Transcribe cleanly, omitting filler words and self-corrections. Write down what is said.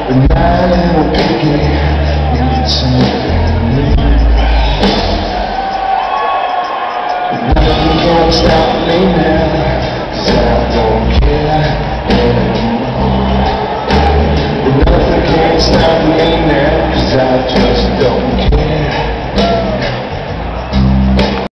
But my little piggy needs something new. Nothing can stop me now, 'cause I don't care anymore. Nothing can stop me